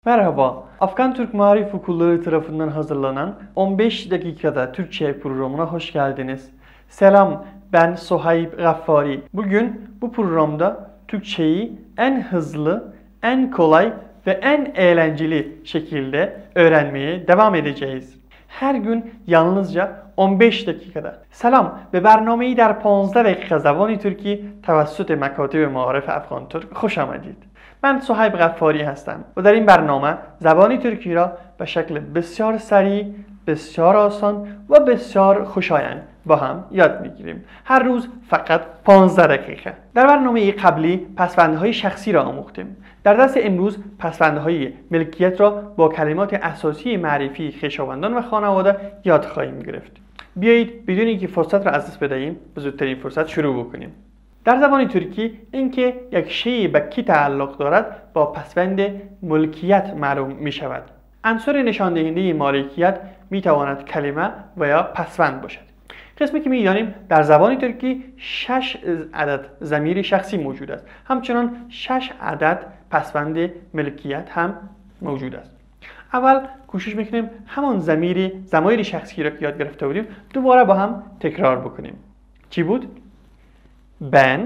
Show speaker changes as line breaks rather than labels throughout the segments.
Merhaba, Afgan Türk Marif Okulları tarafından hazırlanan 15 dakikada Türkçe programına hoş geldiniz. Selam, ben Sohayb Gaffari. Bugün bu programda Türkçeyi en hızlı, en kolay ve en eğlenceli şekilde öğrenmeye devam edeceğiz. Her gün yalnızca 15 dakikada. سلام به برنامه‌ای در 15 دقیقه زبان ترکی توسط مکاتب معارف افغان ترک خوش آمدید. من صهیب غفاری هستم و در این برنامه زبان ترکی را به شکل بسیار سریع، بسیار آسان و بسیار خوشایند با هم یاد میگیریم. هر روز فقط 15 دقیقه. در برنامه قبلی پسوندهای شخصی را آموختیم. در درس امروز پسوندهای ملکیت را با کلمات اساسی معرفی خویشاوندان و خانواده یاد خواهیم گرفت. بیایید بدون اینکه فرصت را از دست بدهیم به زودترین فرصت شروع بکنیم. در زبان ترکی اینکه یک شی به کی تعلق دارد با پسوند ملکیت معلوم می شود. عنصر نشان دهنده مالکیت می تواند کلمه و یا پسوند باشد. قسمی که می دانیم در زبان ترکی 6 عدد ضمیر شخصی موجود است. همچنان 6 عدد پسوند ملکیت هم موجود است. اول کوشش میکنیم همون ضمایر شخصی را که یاد گرفته بودیم دوباره با هم تکرار بکنیم. چی بود؟ Ben,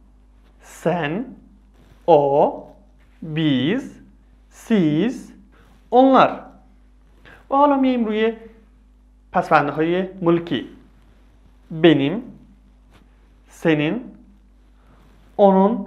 sen, o, biz, siz, onlar. و حالا میایم روی پسوندهای ملکی. Benim, senin, onun,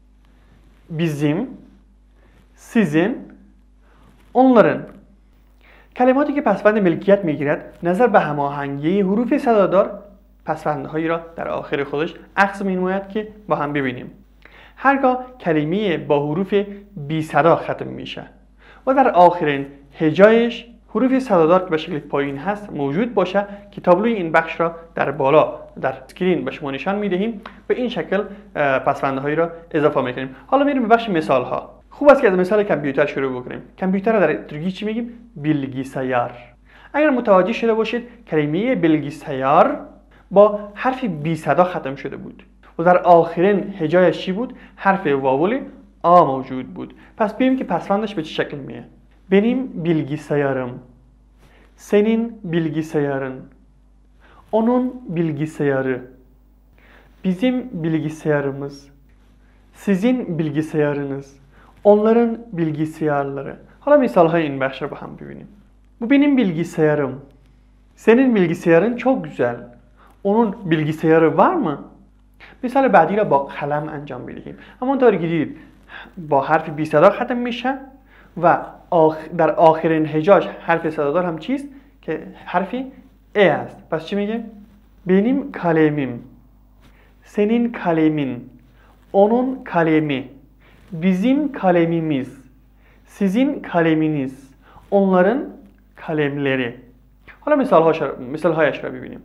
bizim, sizin, onların. کلماتی که پسوند ملکیت میگیرد نظر به هماهنگی حروف صدادار پسوندهایی را در آخر خودش عکس می‌نماید که با هم ببینیم. هرگاه کلمه با حروف بی صدا ختم میشه و در آخرین هجایش حروف صدادار که به شکل پایین هست موجود باشه که تابلوی این بخش را در بالا در اسکرین به شما نشان میدهیم به این شکل پسوندهایی را اضافه میکنیم. حالا میریم به بخش مثال ها. خوب است که از مثال کامپیوتر شروع بکنیم. کامپیوتر را در ترکی چی میگیم؟ bilgisayar. اگر متوجه شده باشید کلمه bilgisayar با حرف بی صدا ختم شده بود و در آخرین هجایش چی بود؟ حرف واول آ موجود بود. پس ببینیم که پسوندش به چه شکل میه. Benim bilgisayarım, senin bilgisayarın, onun bilgisayarı, bizim bilgisayarımız, sizin bilgisayarınız, onların bilgisayarları. حالا مثالهای این بخش رو با هم ببینیم. Bu benim bilgisayarım. Senin bilgisayarın çok güzel. Onun bilgisayarı var mı? مثال بعدی را با قلم انجام بدهیم. همونطوری که دیدید با حرف بی صدا ختم میشه و در آخرین هجاش حرف صدادار هم چیست؟ که حرفی ای است. پس چی میگه؟ Benim kalemim, senin kalemin, onun kalemi, bizim kalemimiz, sizin kaleminiz, onların kalemleri. حالا مثالهایش را ببینیم.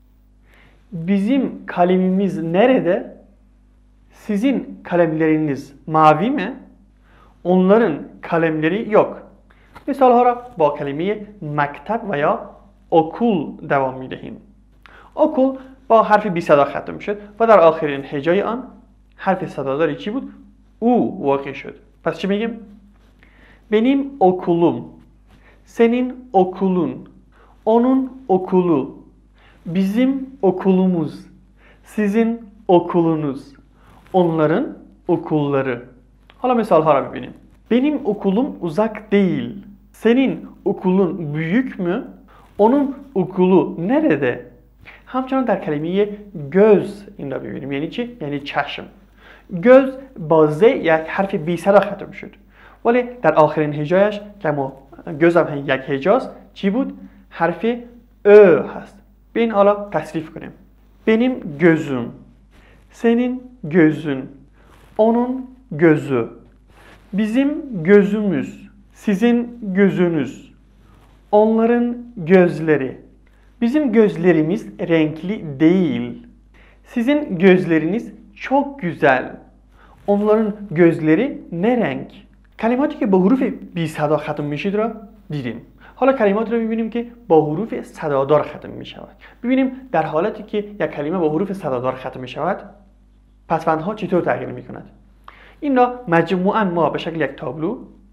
Bizim kalemimiz nerede? Sizin kalemleriniz mavi mi? Onların kalemleri yok. مثالها را با کلمه مکتب و یا okul دوام میدهیم. okul با حرف بی صدا ختم شد و در آخرین هجای آن حرف صداداری چی بود؟ او واقع شد. پس چی میگیم؟ Benim okulum, senin okulun, onun okulu, bizim okulumuz, sizin okulunuz, onların okulları. حالا مثالها را ببینیم. Benim okulum uzak değil. Senin okulun büyük mü? Onun okulu nerede? همچنان در کلمه göz این را ببینیم. یعنی چی؟ یعنی چشم. göz با ز یک حرف بی صدا ختم شد. ولی در آخرین هجایش که ما göz هم یک هجاست چی بود؟ حرف ö هست. Beyin ala tasrif کنیم. Benim gözüm, senin gözün, onun gözü, bizim gözümüz, sizin gözünüz, onların gözleri. Bizim gözlerimiz renkli değil. Sizin gözleriniz çok güzel. Onların gözleri ne renk? کلماتی که با حروف بی صدا ختم میشید را دیدیم. حالا کلمات رو ببینیم که با حروف صدادار ختم می شود. ببینیم در حالتی که یک کلمه با حروف صدادار ختم می شود پسوندها چطور تغییر می کند. این را مجموعاً ما به شکل یک تابلو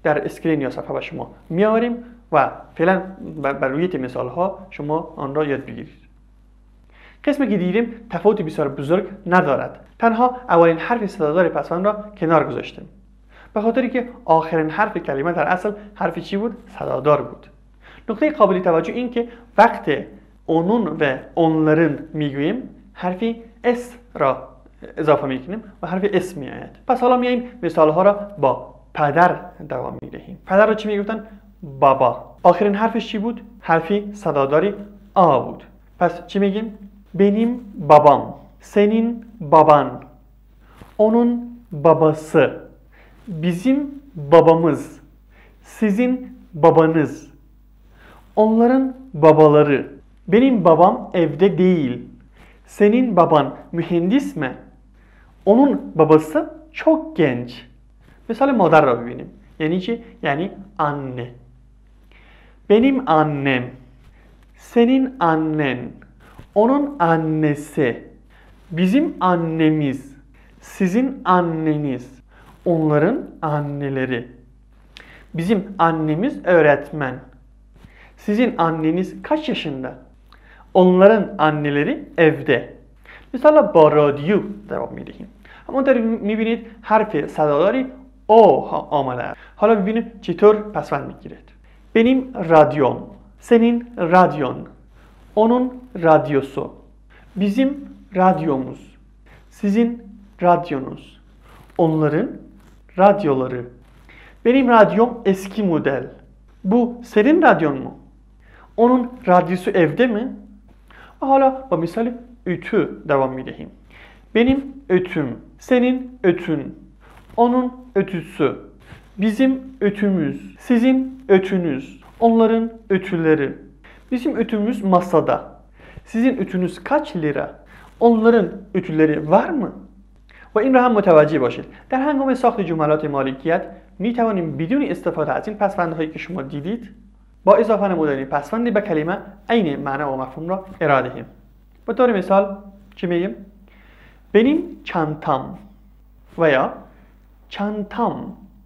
در اسکرین یا صفحه به شما میآوریم و فعلا بر روی مثال ها شما آن را یاد بگیرید. قسمی که دیدیم تفاوتی بسیار بزرگ ندارد. تنها اولین حرف صدادار پسوند را کنار گذاشتیم. به خاطری که آخرین حرف کلمه در اصل حرف چی بود؟ صدادار بود. نکته قابل توجه این که وقتی اونون و اونلرن میگوییم حرفی اس را اضافه میکنیم و حرف اس میآید. پس حالا میایم مثال ها را با پدر دوام میدهیم. پدر را چی میگفتن؟ بابا. آخرین حرفش چی بود؟ حرفی صداداری آ بود. پس چی میگیم؟ benim babam, senin baban, onun babası, bizim babamız, sizin babanız, onların babaları. Benim babam evde değil. Senin baban mühendis mi? Onun babası çok genç. Mesela مادر را ببینیم. یعنی چی؟ یعنی anne. Benim annem, senin annen, onun annesi, bizim annemiz, sizin anneniz, onların anneleri. Bizim annemiz öğretmen. Sizin anneniz kaç yaşında? Onların anneleri evde. Mesela با رادیو جواب میدهیم. همونطور میبینید حرف صداداری او آمده. حالا ببینیم چطور پسوند میگیرد. Benim radyom, senin radyon, onun radyosu, bizim radyomuz, sizin radyonuz, onların radyoları. Benim radyom eski model. Bu senin radyon mu? Onun radyosu evde mi? Hala bu misali ütü devam edeyim. Benim ötüm, senin ötün, onun ötüsü, bizim ötümüz, sizin ötünüz, onların ötüleri. Bizim ötümüz masada. Sizin ötünüz kaç lira? Onların ötüleri var mı? و این را هم متوجه باشید. در هنگام ساخت جملات مالکیت می توانیم بدون استفاده از این پسوندهایی که شما دیدید با اضافه نمودن پسوندی به کلمه عین معنا و مفهوم را ارائه دهیم. به طور مثال چی میگیم؟ benim çantam veya çantam.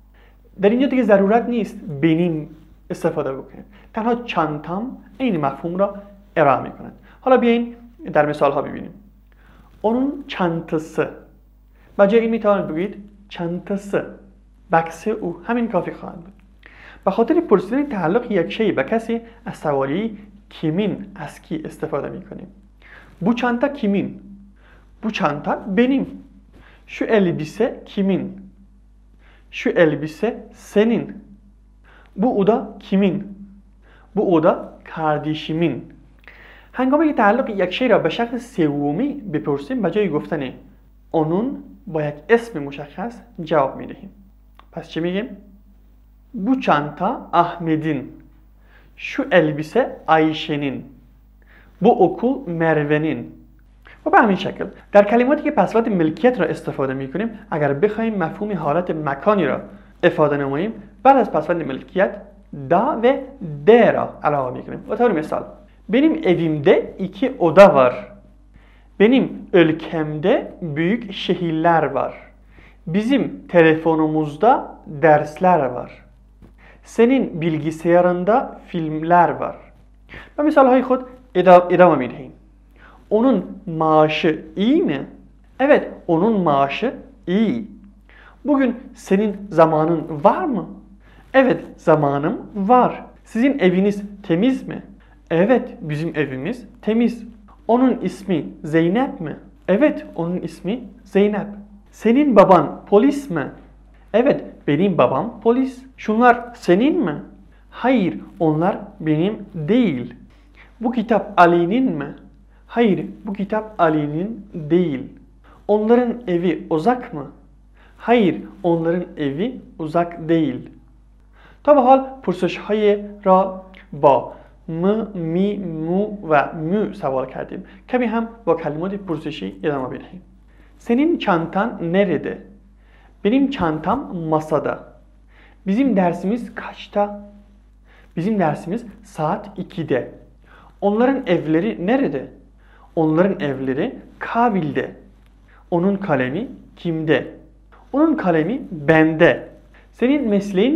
در اینجا دیگه ضرورت نیست benim استفاده بکنید. تنها çantam عین مفهوم را ارائه میکنند. حالا بیاین در مثال ها ببینیم. onun çantası. و جای این میتوانید بگید çantası. بکس او. همین کافی خواهد بود. به خاطر پرسیدن تعلق یک شی به کسی از سوالی kimin از کی استفاده میکنیم. Bu çanta kimin? Bu çanta benim. Şu elbise kimin? Şu elbise senin. Bu oda kimin? Bu oda kardeşimin. هنگامی که تعلق یک شی را به شکل سومی بپرسیم به جای گفتن onun با یک اسم مشخص جواب میدهیم. پس چی میگیم؟ Bu çanta Ahmet'in. Şu elbise Ayşe'nin. Bu okul Merve'nin. و به همین شکل در کلماتی که پسوند ملکیت را استفاده میکنیم اگر بخوایم مفهوم حالت مکانی را افاده نماییم بعد از پسوند ملکیت da ve de را علاوه میکنیم. به طور مثال benim evimde 2 oda var. Benim ülkemde büyük şehirler var. Bizim telefonumuzda dersler var. Senin bilgisayarında filmler var. و مثالهای خود ادامه میدهیم. Onun maaşı iyi mi? Evet, onun maaşı iyi. Bugün senin zamanın var mı? Evet, zamanım var. Sizin eviniz temiz mi? Evet, bizim evimiz temiz. Onun ismi Zeynep mi? Evet, onun ismi Zeynep. Senin baban polis mi? Evet, benim babam polis. Şunlar senin mi? Hayır, onlar benim değil. Bu kitap Ali'nin mi? Hayır, bu kitap Ali'nin değil. Onların evi uzak mı? Hayır, onların evi uzak değil. تا به حال پرسش‌های را با م، می، مو و مو سوال کردیم. کمی هم با کلمات پرسشی ادامه بدهیم. Senin çantan nerede? Benim çantam masada. Bizim dersimiz kaçta? Bizim dersimiz saat 2'de. Onların evleri nerede? Onların evleri Kabil'de. Onun kalemi kimde? Onun kalemi bende. Senin mesleğin ne?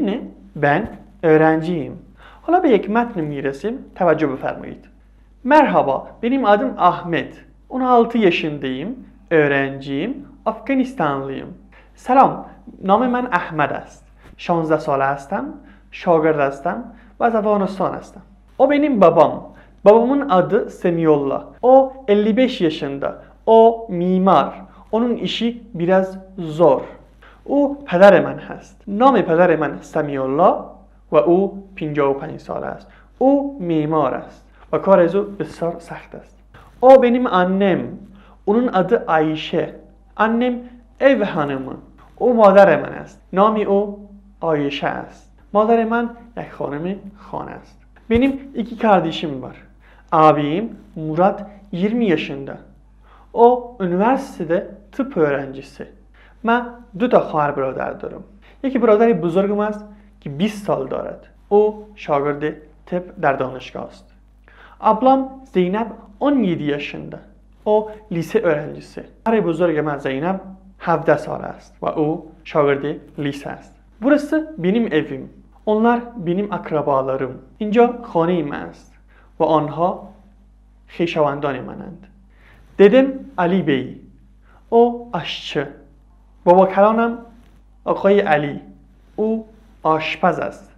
Ben öğrenciyim. Hala bir یک متن میرسیم. توجه بفرمایید. Merhaba, benim adım Ahmet. 16 yaşındayım. Öğrenciyim. Afganistanlıyım. Selam, نام من احمد است. 16 ساله هستم. شاگرد هستم و از افغانستان هستم. O benim babam. Babamın adı Semiyullah. O 55 yaşında. O mimar. Onun işi biraz zor. او پدر من هست. نام پدر من سمی‌الله و او 55 ساله است. او معمار است و کار از او بسیار سخت است. O benim annem. Onun adı Ayşe. Annem ev hanımı. او مادر من است. نام او آیشه است. مادر من یک خانم خانه است. Benim iki kardeşim var. Abim Murat 20 yaşında. O üniversitede tıp öğrencisi. من دو تا خواهر برادر دارم. یکی برادری بزرگم است که 20 سال دارد. او شاگرد طب در دانشگاه است. Ablam Zeynep 17 yaşında. O lise öğrencisi. Kardeş بزرگ من Zeynep 17 سال است و او شاگرد lise است. Burası benim evim. Onlar benim akrabalarım. اینجا خانه من است و آنها خویشاوندان منند. Dedem Ali Bey. O aşçı. بابا کلانم آقای علی. او آشپز است.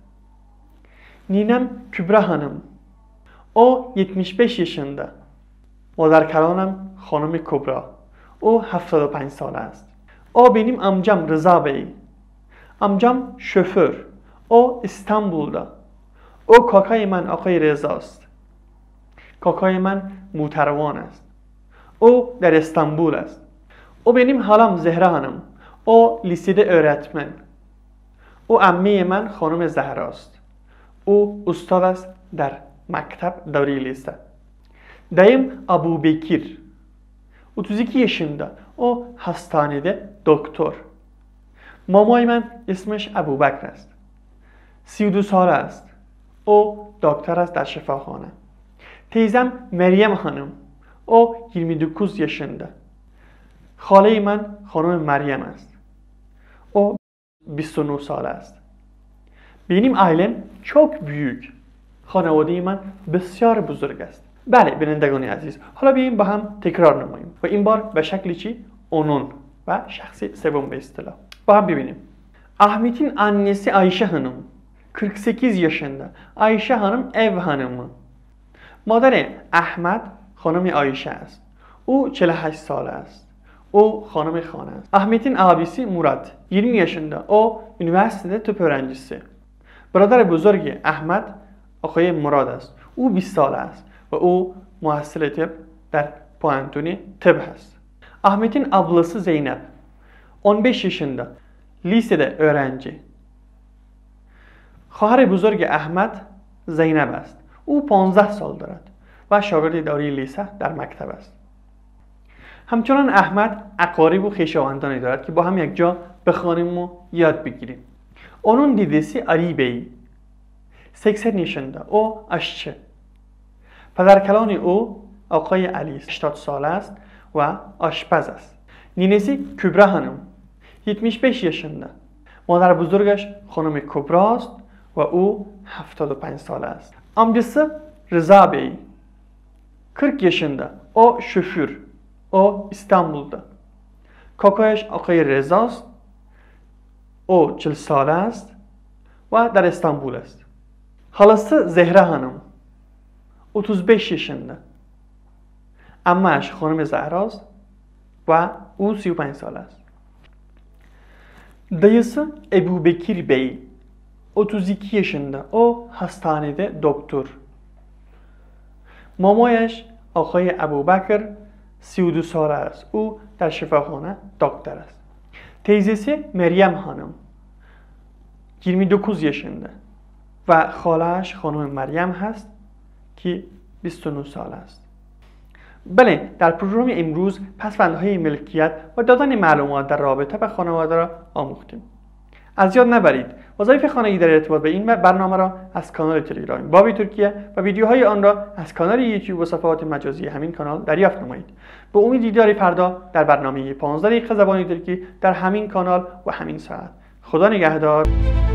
نینم کبرا hanım. O 75 yaşında. مادر کلانم خانم کبرا. او 75 ساله است. O benim amcam Rıza Bey. Amcam şoför. O İstanbul'da. O کاکای من آقای رضا است. کاکای من موتروان است. O در استانبول است. O benim halam Zehra hanım. O lisede öğretmen. O عمه من خانم زهرا است. او استاد است در مکتب دوره لیسه. Dayım Abu Bekir. 32 yaşında. O hastanede doktor. مامای من اسمش ابو بکر است. 32 ساله است. او دکتر است در شفاخانه. Teyzem Meryem hanım. O 29 yaşında. خاله من خانم مریم است. O 29 ساله است. Benim ailem çok büyük. خانواده من بسیار بزرگ است. بله بینندگان عزیز، حالا بیاییم با هم تکرار نماییم و این بار به شکلی چی؟ اونون و şahsi سوم به اصطلاح. با هم ببینیم. Ahmet'in annesi Ayşe hanım 48 yaşında. Ayşe hanım ev hanımı. مادر احمد خانم آیشه است. او 48 ساله است. O خانم خانه است. Ahmet'in abisi Murat 20 yaşında. O üniversitede tıp öğrencisi. برادر بزرگ احمد آقای مراد است. او 20 ساله است و او محصل طب در پوانتونی طب هست. Ahmet'in ablası Zeynep 15 yaşında. Lisede öğrenci. خواهر بزرگ احمد زینب است. او 15 سال دارد و شاگرد داری لیسه در مکتب است. همچنان احمد اقارب و خویشاوندانی دارد که با هم یک جا بخوانیم و یاد بگیریم. Onun dedesi Ali Bey 80 yaşında. O aşçı. پدرکلان او آقای علی 80 ساله است و آشپز است. نینسی کبرا hanım 75 yaşında. مادر بزرگش خانم کبرا است و او 75 ساله است. Amcası Rıza Bey 40 yaşında. O şoför. O İstanbul'da. کاکایش آقای رضا است. O 40 ساله است و در استانبول است. Halası Zehra hanım 35 yaşında. عمه‌اش خانم زهرا است و او 35 ساله است. Dayısı Ebu Bekir Bey 32 yaşında. O hastanede doktor. مامایش آقای ابوبکر 32 ساله است. او در شفاخانه دکتر است. Teyzesi Meryem hanım 29 yaşında و خاله‌اش خانم مریم هست که 29 ساله است. بله، در پروگرام امروز پسوندهای ملکیت و دادن معلومات در رابطه با خانواده را آموختیم. از یاد نبرید وظایف خانگی در ارتباط به این برنامه را از کانال تلگرام بابی ترکیه و ویدیوهای آن را از کانال یوتیوب و صفحات مجازی همین کانال دریافت نمایید. به امید دیدار فردا در برنامه 15 دقیقه زبان ترکی در همین کانال و همین ساعت. خدا نگهدار.